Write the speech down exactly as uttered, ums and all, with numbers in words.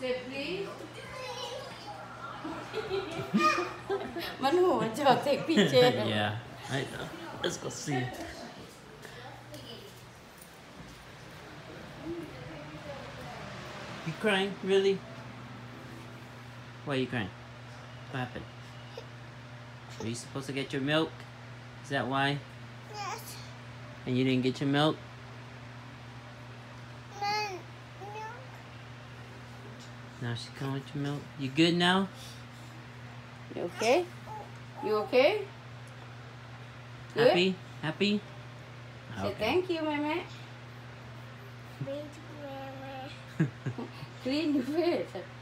Say please. มันหัวจอ take picture. Yeah, I know. Let's go see. You crying? Really? Why are you crying? What happened? Are you supposed to get your milk? Is that why? Yes. And you didn't get your milk? Mom, milk. Now she's coming with your milk. You good now? You okay? You okay? Good? Happy? Happy? Say thank you, Mama. Big mama. Clean your face.